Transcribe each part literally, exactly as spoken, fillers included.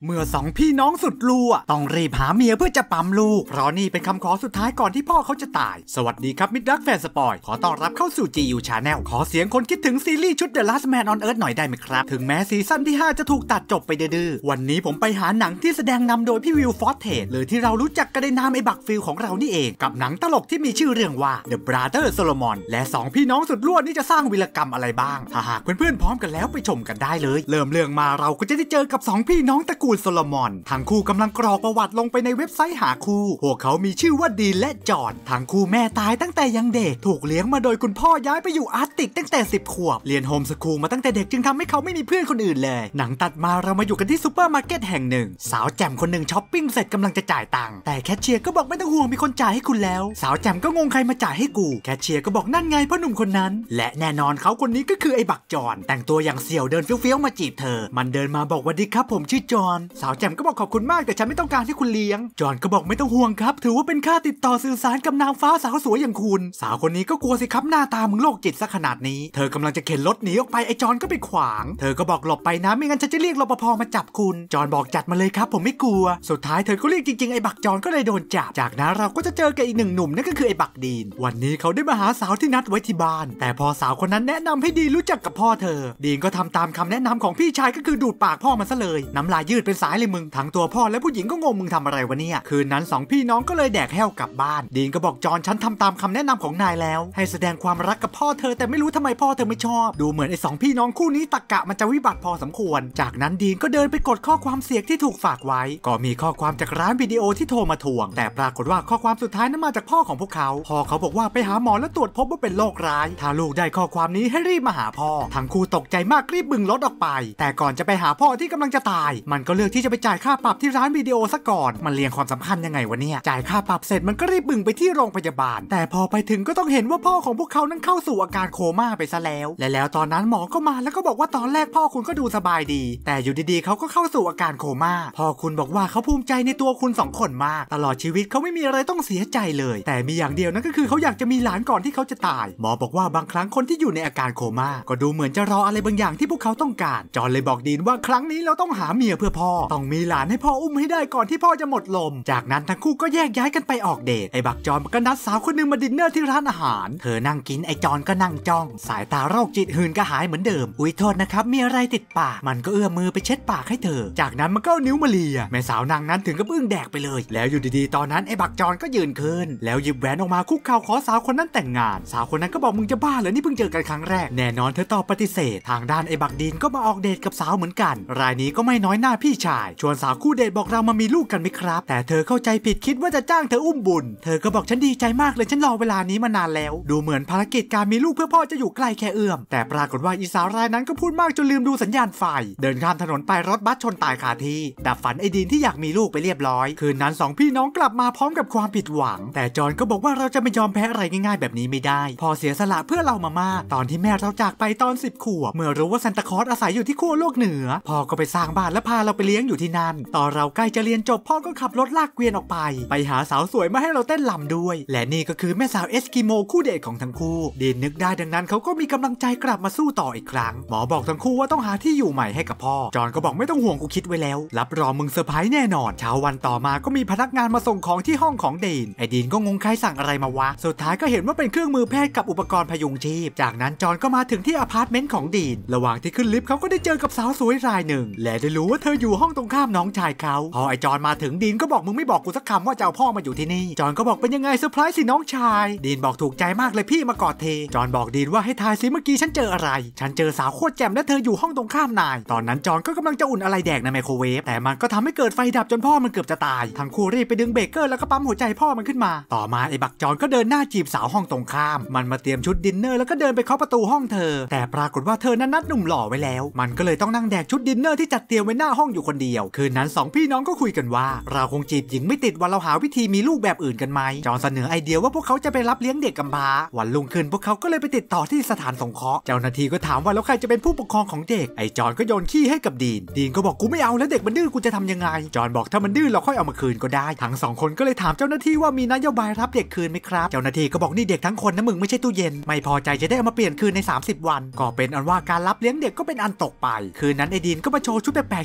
เมื่อสองพี่น้องสุดลู่ต้องรีบหาเมียเพื่อจะปั๊มลูกเพราะนี่เป็นคำขอสุดท้ายก่อนที่พ่อเขาจะตายสวัสดีครับมิตรรักแฟนสปอยขอต้อนรับเข้าสู่ จี ยู Channel ขอเสียงคนคิดถึงซีรีส์ชุด The Last Man on Earth หน่อยได้ไหมครับถึงแม้ซีซั่นที่ห้าจะถูกตัดจบไปดื้อวันนี้ผมไปหาหนังที่แสดงนำโดยพี่วิลฟอสเทสหรือที่เรารู้จักกันในนามไอ้บักฟิลของเรานี่เองกับหนังตลกที่มีชื่อเรื่องว่า The Brother Solomon และสองพี่น้องสุดล้วนนี่จะสร้างวีรกรรมอะไรบ้างถ้าหากเพื่อนๆพร้อมกันแล้วไปชมกันได้เลยเริ่มเรื่องมาเราก็จะได้เจอกับสองพี่น้องตระกูลโซโลมอนทั้งคู่กำลังกรอกประวัติลงไปในเว็บไซต์หาคู่พวกเขามีชื่อว่าดีนและจอห์นทั้งคู่แม่ตายตั้งแต่ยังเด็กถูกเลี้ยงมาโดยคุณพ่อย้ายไปอยู่อาร์กติกตั้งแต่สิบขวบเรียนโฮมสคูลมาตั้งแต่เด็กจึงทำให้เขาไม่มีเพื่อนคนอื่นเลยหนังตัดมาเรามาอยู่กันที่ซูเปอร์มาร์เก็ตแห่งหนึ่งสาวแจ่มคนหนึ่งช้อปปิ้งเสร็จกำลังจะจ่ายตังค์แต่แคชเชียร์ก็บอกไม่ต้องห่วงมีคนจ่ายให้คุณแล้วสาวแจ่มก็งงใครมาจ่ายให้กูแคชเชียร์ก็บอกนั่นไงพ่อหนุ่มคนนั้นและแน่นอนเขาคนนี้ก็คือไอ้บักจอห์นแต่งตัวอย่างเสี่ยวเดินเฟี้ยวๆมาจีบเธอมันเดินมาบอกว่าดีครับผมชื่อจอห์นสาวแจ่มก็บอกขอบคุณมากแต่ฉันไม่ต้องการให้คุณเลี้ยงจอห์นก็บอกไม่ต้องห่วงครับถือว่าเป็นค่าติดต่อสื่อสารกับนางฟ้าสาวสวยอย่างคุณสาวคนนี้ก็กลัวสิครับหน้าตามึงโรคจิตซะขนาดนี้เธอกำลังจะเข็นรถหนีออกไปไอ้จอห์นก็ไปขวางเธอก็บอกหลบไปนะไม่งั้นฉันจะเรียกรปภมาจับคุณจอห์นบอกจัดมาเลยครับผมไม่กลัวสุดท้ายเธอก็เรียกจริงๆไอ้บักจอห์นก็เลยโดนจับจากนั้นเราก็จะเจอกับอีกหนึ่งหนุ่มนั่นก็คือไอ้บักดีนวันนี้เขาได้มาหาสาวที่นัดไว้ที่บ้านแต่พอสาวคนนั้นแนะนำให้ดีนรู้จักกับพ่อเธอดีนก็ทำตามคำแนะนำของพี่ชายก็คือดูดปากพ่อมันซะเลยน้ำลายยืดเป็นสายเลยมึงทั้งตัวพ่อและผู้หญิงก็งงมึงทำอะไรวะเนี่ยคืนนั้นสองพี่น้องก็เลยแดกแห้วกลับบ้านดีนก็บอกจอห์นฉันทำตามคำแนะนำของนายแล้วให้แสดงความรักกับพ่อเธอแต่ไม่รู้ทำไมพ่อเธอไม่ชอบดูเหมือนไอ้สองพี่น้องคู่นี้ตะกะมันจะวิบัติพอสมควรจากนั้นดีนก็เดินไปกดข้อความเสียงที่ถูกฝากไว้ก็มีข้อความจากร้านวิดีโอที่โทรมาทวงแต่ปรากฏว่าข้อความสุดท้ายนั้นมาจากพ่อของพวกเขาพ่อเขาบอกว่าไปหาหมอแล้วตรวจพบว่าเป็นโรคร้ายถ้าลูกได้ข้อความนี้ให้รีบมาหาพ่อทั้งคู่ตกใจมากรีบบึงรถออกไปแต่ก่อนจะไปหาพ่อที่กำลังจะตายมันก็เลือกที่จะไปจ่ายค่าปรับที่ร้านวิดีโอซะก่อนมันเรียงความสำคัญยังไงวะเนี่ยจ่ายค่าปรับเสร็จมันก็รีบบึงไปที่โรงพยาบาลแต่พอไปถึงก็ต้องเห็นว่าพ่อของพวกเขานั้นเข้าสู่อาการโคม่าไปซะแล้วและแล้วตอนนั้นหมอก็มาแล้วก็บอกว่าตอนแรกพ่อคุณก็ดูสบายดีแต่อยู่ดีๆเขาก็เข้าสู่อาการโคม่าพ่อคุณบอกว่าเขาภูมิใจในตัวคุณสองคนมากตลอดชีวิตเขาไม่มีอะไรต้องเสียใจเลยแต่มีอย่างเดียวนั่นก็คือเขาอยากจะมีหลานก่อนที่เขาจะตายหมอบอกว่าบางครั้งคนที่อยู่ในอาการโคม่าก็ดูเหมือนจะรออะไรบางอย่างที่พวกเขาต้องการจอห์นเลยบอกดีนว่าครั้งนี้เราต้องหาเมียเพื่อพ่อต้องมีหลานให้พ่ออุ้มให้ได้ก่อนที่พ่อจะหมดลมจากนั้นทั้งคู่ก็แยกย้ายกันไปออกเดทไอ้บักจอห์นก็นัดสาวคนนึงมาดินเนอร์ที่ร้านอาหารเธอนั่งกินไอ้จอห์นก็นั่งจ้องสายตาโรคจิตหื่นกระหายเหมือนเดิมอุ๊ยโทษนะครับมีอะไรติดปากมันก็เอื้อมมือไปเช็ดปากให้เธอจากนั้นมันก็นิ้วมาเลียแม่สาวนางนั้นถึงกับอึ้งแดกไปเลยแล้วอยู่ดีๆตอนนั้นไอ้บักจอห์นก็ยืนขึ้นแล้วหยิบแหวนออกมาคุกเข่าขอสาวคนนั้นแต่งงานสาวคนนั้นก็บอกมึงจะบ้าเหรอนี่เพิ่งเจอกันครั้งแรกแน่นอนเธอตอบปฏิเสธทางด้านไอ้บักดีนก็มาออกเดทกับสาวเหมือนกันรายนี้ก็ไม่น้อยหน้าพี่ชายชวนสาวคู่เดทบอกเรามามีลูกกันไหมครับแต่เธอเข้าใจผิดคิดว่าจะจ้างเธออุ้มบุญเธอก็บอกฉันดีใจมากเลยฉันรอเวลานี้มานานแล้วดูเหมือนภารกิจการมีลูกเพื่อพ่อจะอยู่ใกล้แค่เอื้อมแต่ปรากฏว่าอีสาวรายนั้นก็พูดมากจนลืมดูสัญญาณไฟเดินข้ามถนนไปรถบัสชนตายคาที่ดับฝันไอ้ดีนที่อยากมีลูกไปเรียบร้อยคืนนั้นสองพี่น้องกลับมาพร้อมกับความผิดหวังแต่จอห์นก็บอกว่าเราจะไม่ยอมแพ้อะไรง่ายๆแบบนี้ไม่ได้พอเสียสละเพื่อเรามามากตอนที่แม่เราจากไปตอนสิบขวบเมื่อรู้ว่าซานตาคลอสอาศัยอยู่ที่ขั้วโลกเหนือพ่อก็ไปสร้างบ้านและพาเราไปเลี้ยงอยู่ที่นั่นตอนเราใกล้จะเรียนจบพ่อก็ขับรถลากเกวียนออกไปไปหาสาวสวยมาให้เราเต้นลำด้วยและนี่ก็คือแม่สาวเอสกิโมคู่เดทของทั้งคู่ดีนนึกได้ดังนั้นเขาก็มีกำลังใจกลับมาสู้ต่ออีกครั้งหมอบอกทั้งคู่ว่าต้องหาที่อยู่ใหม่ให้กับพ่อจอห์นก็บอกไม่ต้องห่วงกูคิดไว้แล้วรับรองมึงเซอร์ไพรส์แน่นอนเช้าวันต่อมาก็มีพนักงานมาส่งของที่ห้องของดีนไอ้ดีนก็งงใครสั่งอะไรมาวะสุดท้ายก็เห็นว่าเป็นเครื่องมือแพทย์กับอุปกรณ์พยุงชีพจากนั้นจอห์นก็มาถึงที่อพาร์ตเมนต์ของดีนระหว่างที่ขึ้นลิฟต์เขาก็ได้เจอกับสาวสวยรายหนึ่งและได้รู้ว่าเธออยู่ห้องตรงข้ามน้องชายเขาพอไอ้จอห์นมาถึงดีนก็บอกมึงไม่บอกกูสักคำว่าจะเอาพ่อมาอยู่ที่นี่จอห์นก็บอกเป็นยังไงเซอร์ไพรส์สิน้องชายดีนบอกถูกใจมากเลยพี่มากอดเทจอห์นบอกดีนว่าให้ทายซิเมื่อกี้ฉันเจออะไรฉันเจอสาวโคตรแจ่มและเธออยู่ห้องตรงข้ามนายตอนนั้นจอห์นก็กำลังจะอุ่นอะไรแดกในไมโครเวฟแต่มันก็ทำให้เกิดไฟดับจนพ่อมันเกือบจะตายทั้งคู่รีบไปดึงเบรกเกอร์แล้วก็ปั๊มหัวใจพ่อมันขึ้นมาต่อมาไอ้บักจอห์นก็เดินหน้าจีบสาวห้องตรงข้ามมันมาเตรียมชุดดินเนอร์แล้วก็เดินไปเคาะประตูห้องเธอแต่ปรากฏว่าเธอนั้นนัดหนุ่มหล่อไว้แล้วมันก็เลยต้องนั่งแดกชุดดินเนอร์ที่จัดเตรียมไว้หน้าห้องอยู่คนเดียวคืนนั้นสองพี่น้องก็คุยกันว่าเราคงจีบหญิงไม่ติดวันเราหาวิธีมีลูกแบบอื่นกันไหมจอห์นเสนอไอเดียว่าพวกเขาจะไปรับเลี้ยงเด็กกำพร้าวันรุ่งขึ้นพวกเขาก็เลยไปติดต่อที่สถานสงเคราะห์เจ้าหน้าที่ก็ถามว่าแล้วใครจะเป็นผู้ปกครองของเด็กไอจอห์นก็โยนขี้ให้กับดีนดีนก็บอกกูไม่เอาแล้วเด็กมันดื้อกูจะทำยังไงจอห์นบอกถ้ามันดื้อเราค่อยเอามาคืนก็ได้ทั้งสองคนก็เลยถามเจ้าหน้าที่ว่ามีนโยบายรับเด็กคืนไหมครับเจ้าหน้าที่ก็บอกนี่เด็กทั้งคนนะมึงไม่ใช่ตู้เย็นไม่พอใจจะได้เอามาเปลี่ยนคืนในสามสิบวันก็เป็นอันว่าการรับเลี้ยงเด็กก็เป็นอันตกไปคืนนั้นไอดีนก็มาโชว์ชุดแปลกๆที่มาซื้อมา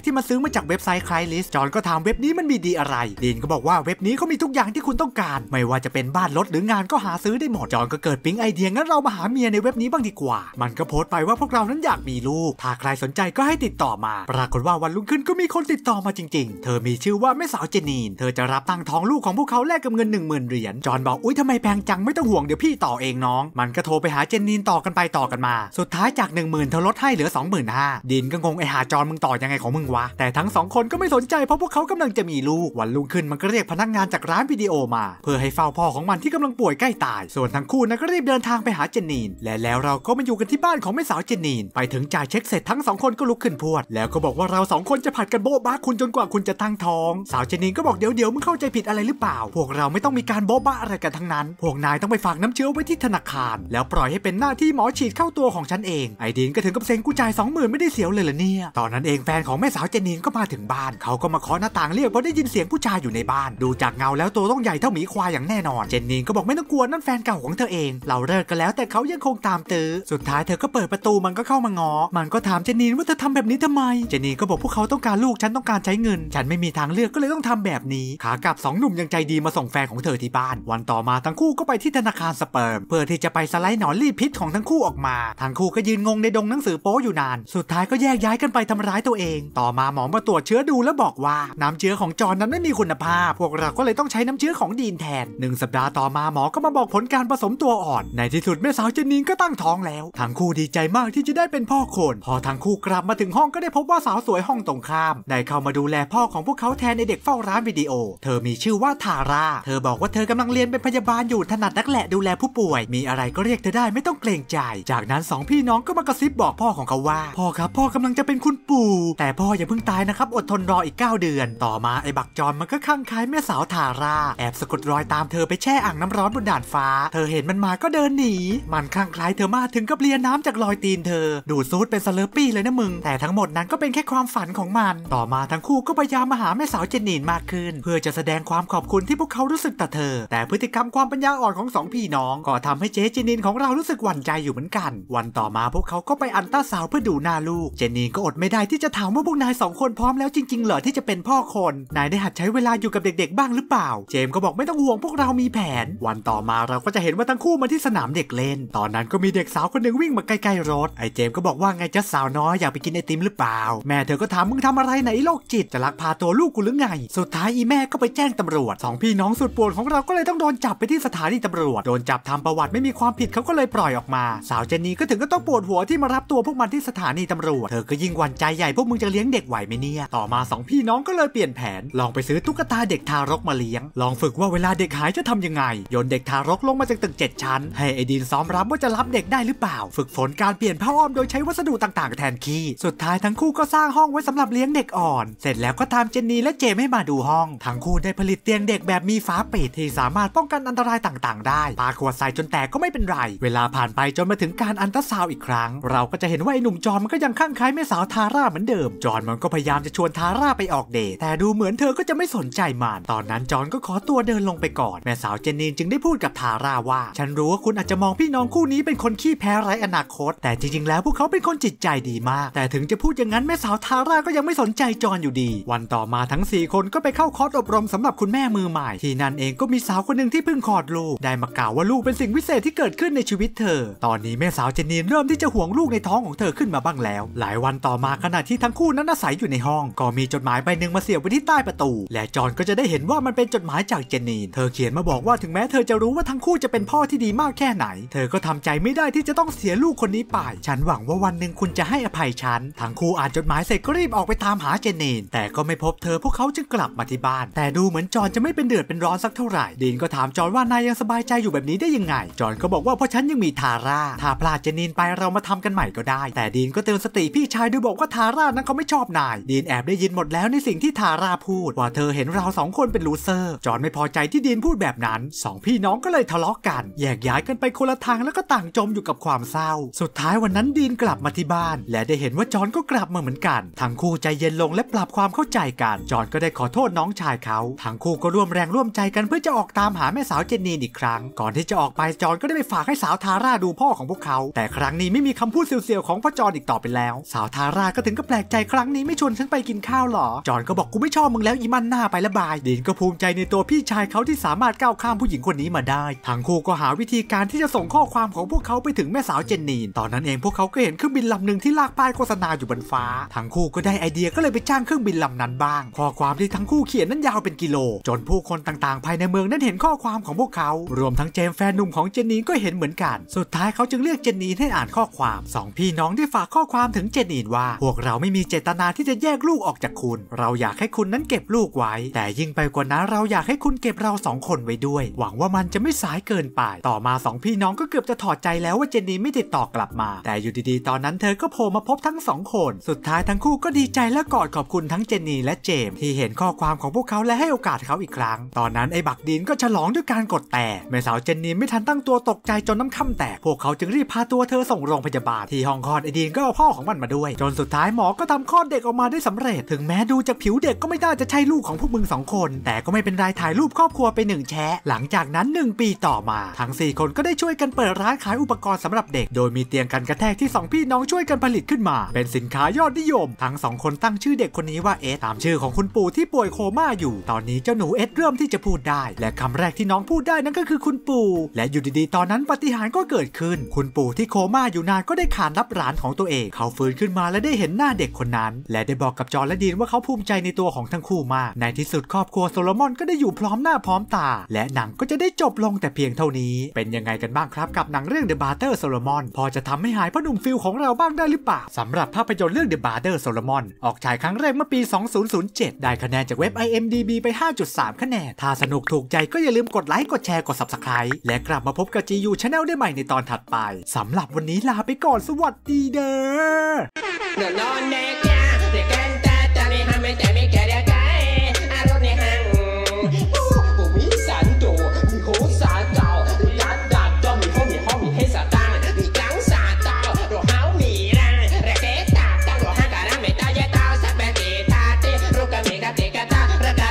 มาจากเว็บไซต์ Craigslist จอห์นก็ถามเว็บนี้มันมีดีอะไรดีนก็บอกว่าเว็บนี้เขามีทุกอย่างที่คุณต้องการไม่ว่าจะเป็นบ้านรถหรืองานก็หาซื้อได้หมดจอห์นก็เกิดปิ๊งไอเดียงั้นเรามาหาเมียในเว็บนี้บ้างดีกว่ามันก็โพสต์ไปว่าพวกเรานั้นอยากมีลูกถ้าใครสนใจก็ให้ติดต่อมาปรากฏว่าวันรุ่งขึ้นก็มีคนติดต่อมาจริงๆเธอมีชื่อว่าแม่สาวเจนีนเธอจะรับตั้งท้องลูกของพวกเขาแลกกับเงิน หนึ่งหมื่น เหรียญจอห์นบอกอุ๊ยทำไมแพงจังไม่ต้องห่วงเดี๋ยวพี่ต่อเองน้องมันก็โทรไปหาเจนนีนต่อกันไปต่อกันมาสุดท้ายจาก หนึ่งหมื่น เธอลดให้เหลือ สองหมื่นห้าพัน ดินก็งงไอหาจอห์นมึงต่อยังไงของมึงวะแต่ทั้งสองคนก็ไม่สนใจเพราะพวกเขากำลังจะมีลูกวันรุ่งขึ้นมันก็เรียกพนักงานจากร้านวิดีโอมาเพื่อให้เฝ้าพ่อของมันที่กำลังป่วยใกล้ตายส่วนทั้งคู่นั้นก็รีบเดินทางไปหาเจนนีนและแล้วเราก็มาอยู่กันที่บ้านของแม่สาวเจนนีนไปถึงจ่ายเช็คเสร็จทั้งสองคนก็ลุกขึ้นพรวดแล้วก็บอกว่าเราสองคนจะผัดกันโบ๊ะบ้าคุณจนกว่าคุณจะตั้งท้องสาวเจนนีนก็บอกเดี๋ยวเดี๋ยวมึงเข้าใจผิดอะไรหรือเปล่าพวกเราไม่ต้องมีการโบ๊ะบ้าอะไรกันทั้งนั้นพวกนายต้องไปฝากน้ำเชื้อไว้ที่ธนาคารแล้วปล่อยให้เป็นหน้าที่หมอฉีดเข้าตัวของฉันเองไอดินก็ถึงกับเซ็งกูจ่าย สองหมื่น ไม่ได้เสียวเลยเหรอเนี่ยตอนนั้นเองแฟนของแม่สาวเจนนีนก็มาถึงบ้านเขาก็มาเคาะหน้าต่างเรียกเพราะได้ยินเสียงผู้ชายอยู่ในบ้านดูจากเงาแล้วตัวต้องใหญ่เท่าหมีควายอย่างแน่นอนเจนนีนก็บอกไม่ต้องกลัวนั่นแฟนเก่าของเธอเองเราเลิกกันแล้วแต่เขายังคงตามตื้อสุดท้ายเธอก็เปิดประตูมันก็เข้ามาง้อมันก็ถามเจนนีนว่าเธอทำแบบนี้ทำไมเจนนีนก็บอกพวกเขาต้องการลูกฉันต้องการใช้เงินฉันไม่มีทางเลือกก็เลยต้องทำแบบนี้ขากลับสองหนุ่มยังใจดีมาส่งแฟนของเธอที่บ้านวันต่อมาทั้งคู่ก็ไปที่ธนาคารสเปิร์มเพื่อที่จะไปสไลด์หนอนรีดพิษของทั้งคู่ออกมาทั้งคู่ก็ยืนงงในดงหนังสือโป๊อยู่นานสุดท้ายก็แยกย้ายกันไปทำร้ายตัวเองต่อมาหมอมาตรวจเชื้อดูแล้วบอกว่าน้ำเชื้อของจอห์นนั้นไม่มีคุณภาพพวกเราก็เลยต้องใช้น้ำเชื้อของดีนแทนหนึ่งสัปดาห์ต่อมาหมอก็มาบอกผลการผสมตัวอ่อนในที่สุดแม่สาวเจนนีนก็ตั้งท้องแล้วทั้งคู่ดีใจมากที่จะได้เป็นพ่อคนพอทั้งคู่กลับมาถึงห้องก็ได้พบว่าสาวสวยห้องตรงข้ามได้เข้ามาดูแลพ่อของพวกเขาแทนในเด็กเฝ้าร้านวิดีโอเธอมีชื่อว่าทาร่าเธอบอกว่าเธอกำลังเรียนเป็นพยาบาลอยู่ถนัดนักแหละดูแลผู้ป่วยมีอะไรก็เรียกเธอได้ไม่ต้องเกรงใจจากนั้นสองพี่น้องก็มากระซิบบอกพ่อของเขาว่าพ่อครับพ่อกำลังจะเป็นคุณปู่แต่พ่ออย่าเพิ่งตายนะครับอดทนรออีกเก้าเดือนต่อมาไอ้บักจอนมันก็คลั่งไคล้แม่สาวทาร่าแอบสะกดรอยตามเธอไปแช่อ่างน้ำร้อนบนด่านฟ้าเธอเห็นมันมาก็เดินหนีมันคลั่งไคล้เธอมากถึงกับเลียน้ำจากรอยตีนเธอดูดซูดเป็นสเลอร์ปี้เลยนะมึงแต่ทั้งหมดนั้นก็เป็นแค่ความฝันของมันต่อมาทั้งคู่ก็พยายามมาหาแม่สาวเจนนีนมากขึ้นเพื่อจะแสดงความขอบคุณที่พวกเขารู้สึกต่อเธอแต่พฤติกรรมความปัญญาอ่อนของสองพี่น้องก็ทำให้เจ๊เจนนีนของเรารู้สึกหวั่นใจอยู่เหมือนกันวันต่อมาพวกเขาก็ไปอัลตราซาวด์เพื่อดูหน้าลูกเจนนีนก็อดไม่ได้ที่จะถามว่าพวกนายสองคนพร้อมแล้วจริงๆเหรอที่จะเป็นพ่อคนนายได้หัดใช้เวลาอยู่กับเด็กๆบ้างหรือเปล่าเจมส์ก็บอกไม่ต้องห่วงพวกเรามีแผนวันต่อมาเราก็จะเห็นว่าทั้งคู่มาที่สนามเด็กเล่นตอนนั้นก็มีเด็กสาวคนหนึ่งวิ่งมาใกล้ๆรถไอ้เจมส์ก็บอกว่าไงจ๊ะสาวน้อยอยากไปกินไอติมหรือเปล่าแม่เธอก็ถามมึงทำอะไรไหนโรคจิตจะลักพาตัวลูกกูหรือไงสุดท้ายอีแม่ก็ไปแจ้งตำรวจสองพี่น้องสุดปวดของเราก็เลยต้องโดนจับไปที่สถานีตำรวจโดนจับทำประวัติไม่มีความผิดเขาก็เลยปล่อยออกมาสาวเจนนี่ก็ถึงก็ต้องปวดหัวที่มารับตัวพวกมันที่สถานีตำรวจเธอก็ยิ่งหวั่นใจใหญ่พวกมึงจะเลี้ยงเด็กไหวไหมเนี่ยต่อมาสองพี่น้องก็เลยเปลี่ยนแผนลองไปซื้อตุ๊กตาเด็กทารกมาเลี้ยงลองฝึกว่าเวลาเด็กหายจะทำยังไงโยนเด็กทารกลงมาจากตึกเจ็ดชั้นให้ไอดินซ้อมรับว่าจะรับเด็กได้หรือเปล่าฝึกฝนการเปลี่ยนผ้าอ้อมโดยใช้วัสดุต่างๆแทนขี้สุดท้ายทั้งคู่ก็สร้างห้องไว้สำหรับเลี้ยงเด็กอ่อนเสร็จแล้วก็ตามเจนนี่และเจมให้มาดูห้องทั้งคู่ได้ผลิตเตียงเด็กแบบมีฝาปิดที่สามารถป้องกันอันตรายต่างๆได้ปาขวดใส่จนแตกก็ไม่เป็นไรเวลาผ่านไปจนมาถึงการอัลตราซาวด์อีกครั้งเราก็จะเห็นว่าไอ้หนุ่มจอนมันก็ยังคลั่งไคล้แม่สาวทาร่าเหมือนเดิมจอนมันก็พยายามจะชวนทาร่าไปออกเดทแต่ดูเหมือนเธอก็จะไม่สนใจมันตอนนั้นจอนก็ขอตัวเดินลงไปก่อนแม่สาวเจนนีนจึงได้พูดกับทาร่าว่าฉันรู้ว่าคุณอาจจะมองพี่น้องคู่นี้เป็นคนขี้แพ้ไร้อนาคตแต่จริงๆแล้วพวกเขาเป็นคนจิตใจดีมากแต่ถึงจะพูดอย่างนั้นแม่สาวทาร่าก็ยังไม่สนใจจอนอยู่ดีวันต่อมาทั้งสี่คนก็ไปเข้าคอร์สอบรมสำหรับคุณแม่มือใหม่ที่นั่นเองก็มีสาวคนหนึ่งที่เพิ่งคลอดลูกได้มากล่าวว่าลูกเป็นสิ่งวิเศษที่เกิดขึ้นในชีวิตเธอตอนนี้แม่สาวเจนนีนเริ่มที่จะห่วงลูกในท้องของเธอขึ้นมาบ้างแล้วหลายวันต่อมาขณะที่ทั้งคู่นั้นอาศัยอยู่ในห้องก็มีจดหมายใบหนึ่งมาเสียบไว้ที่ใต้ประตูและจอนก็จะได้เห็นว่ามันเป็นจดหมายจากเจนนีนเธอเขียนมาบอกว่าถึงแม้เธอจะรู้ว่าทั้งคู่จะเป็นพ่อที่ดีมากแค่ไหนเธอก็ทำใจไม่ได้ที่จะต้องเสียลูกคนนี้ไปฉันหวังว่าวันหนึ่งคุณจะให้อภัยฉันทั้งคู่อ่านจดหมายเสร็จก็รีบออกไปตามหาเจนนีนแต่ก็ไม่พบเธอพวกเขาจึงกลับมาที่บ้านแต่ดูเหมือนจอนจะไม่เป็นเดือดเป็นร้อนสักเท่าไหร่ดีนก็ถามจอนว่านายยังสบายใจอยู่แบบนี้ได้ยังไงจอนก็บอกว่าเพราะฉันยังมีทาร่าถ้าพลาดเจนนีนไปเรามาทำกันใหม่ก็ได้แต่ดีนก็เตือนสติพี่ชายโดยบอกว่าทาร่านั้นเขาไม่ชอบนายดีนแอบได้ยินหมดแล้วในสิ่งที่ทาร่าพูดว่าเธอเห็นเราสองคนเป็นลูเซอร์จอนไม่พอใจที่ดีนพูดแบบนั้นสองพี่น้องก็เลยทะเลาะกันแยกย้ายกันไปคนละทางแล้วก็ต่างจมอยู่กับความเศร้าสุดท้ายวันนั้นดีนกลับมาที่บ้านและได้เห็นว่าจอนก็กลับมาเหมือนกันทั้งคู่ใจเย็นลงและปรับความเข้าใจกันจอนก็ได้ขอโทษน้องชายเขาทั้งคู่ก็ร่วมแรงร่วมใจกันเพื่อจะออกตามหาแม่สาวเจนนีนอีกครั้งก่อนที่จะออกไปจอนก็ได้ไปฝากให้สาวทาร่าดูพ่อของพวกเขาแต่ครั้งนี้ไม่มีคำพูดเสียวๆของพ่อจอนอีกต่อไปแล้วสาวทาร่าก็ถึงกับแปลกใจครั้งนี้ไม่ชวนฉันไปกินข้าวหรอจอนก็บอกกูไม่ชอบมึงแล้วอีมันหน้าไปละบายดีนก็ภูมิใจในตัวพี่ชายเขาที่สามารถก้าวข้ามผู้หญิงคนนี้มาได้ทั้งคู่ก็หาวิธีการที่จะส่งข้อความของพวกเขาไปถึงแม่สาวเจนนีนตอนนั้นเองพวกเขาก็เห็นเครื่องบินลำหนึ่งที่ลากป้ายโฆษณาอยู่บนฟ้าทั้งคู่ก็ได้ไอเดียก็เลยไปจ้างเครื่องบินลำนั้นบ้างข้อความที่ทั้งคู่เขียนนั้นยาวเป็นกิโลจนผู้คนต่างๆภายในเมืองนั้นเห็นข้อความของพวกเขารวมทั้งเจมส์แฟนหนุ่มของเจนนีนก็เห็นเหมือนกันสุดท้ายเขาจึงเรียกเจนนีนให้อ่านข้อความสองพี่น้องได้ฝากข้อความถึงเจนนีนว่าพวกเราไม่มีเจตนาที่จะแยกลูกออกจากคุณเราอยากให้คุณนั้นเก็บลูกไว้แต่ยิ่งไปกว่านั้นเราอยากให้คุณเก็บเราสองคนไว้ด้วยหวังว่ามันจะไม่สายเกินไปต่อมาสองพี่น้องก็เกือบจะถอดใจแล้วว่าเจนนีนไม่ติดต่อกลับมาแต่อยู่ดีๆตอนนั้นเธอก็โผล่มาพบทั้งสองคนสุดท้ายทั้งคู่ก็ดีใจและกอดขอบคุณทั้งเจนนีและเจมส์ที่เห็นข้อความของพวกเขาและให้โอกาสเขาอีกครั้งตอนนั้นไอ้บักดีนก็ฉลองด้วยการกดแต่แม่สาวเจนนีไม่ทันตั้งตัวตกใจจนน้ำค่ำแตกพวกเขาจึงรีบพาตัวเธอส่งโรงพยาบาลที่ห้องคลอดไอ้ดีนก็เอาพ่อของมันมาด้วยจนสุดท้ายหมอก็ทำคลอดเด็กออกมาได้สำเร็จถึงแม้ดูจากผิวเด็กก็ไม่น่าจะใช่ลูกของพวกมึงสองคนแต่ก็ไม่เป็นไรถ่ายรูปครอบครัวไปหนึ่งแชะหลังจากนั้นหนึ่งปีต่อมาทั้งสี่คนก็ได้ช่วยกันเปิดร้านขายอุปกรณ์สำหรับเด็กโดยมีเตียงกันกระแทกที่สองพี่น้องช่วยกันผลิตขึ้นมาเป็นสินค้ายอดนิยมทั้งสองคนตั้งชื่อเด็กคนนี้ว่าเอสตามชื่อของคุณปู่ที่ป่วยโคม่าอยู่ตอนนี้เจ้าหนูเอสเริ่มที่จะพูดได้และคำแรกที่น้องพูดได้นั่นก็คือคุณปู่และอยู่ดีๆตอนนั้นปาฏิหาริย์ก็เกิดขึ้นคุณปู่ที่โคม่าอยู่นานก็ได้ขานรับหลานของตัวเองเขาฟื้นขึ้นมาและได้เห็นหน้าเด็กคนนั้นและได้บอกกับจอห์นและดีนว่าเขาภูมิใจในตัวของทั้งคู่มากในที่สุดครอบครัวโซโลมอนก็ได้อยู่พร้อมหน้าพร้อมตาและหนังก็จะได้จบลงแต่เพียงเท่านี้เป็นยังไงกันบ้างครับกับหนังเรื่อง The Brother Solomon พอจะทำให้หายพ่อหนุ่มฟิลของเราบ้างได้หรือเปล่าสำหรับภาพยนตร์เรื่อง The Brother Solomon ออกฉายครั้งแรกเมื่อปี สองพันเจ็ด ได้คะแนนจากเว็บ ไอ เอ็ม ดี บี ไป ห้าจุดสาม คะแนนถ้าสนุกถูกใจก็อย่าลืมกดไลค์กดแชร์กด ซับสไครบ์ และกลับมาพบกับ จี ยู Channel ได้ใหม่ในตอนถัดไปสำหรับวันนี้ลาไปก่อนสวัสดีเด้อ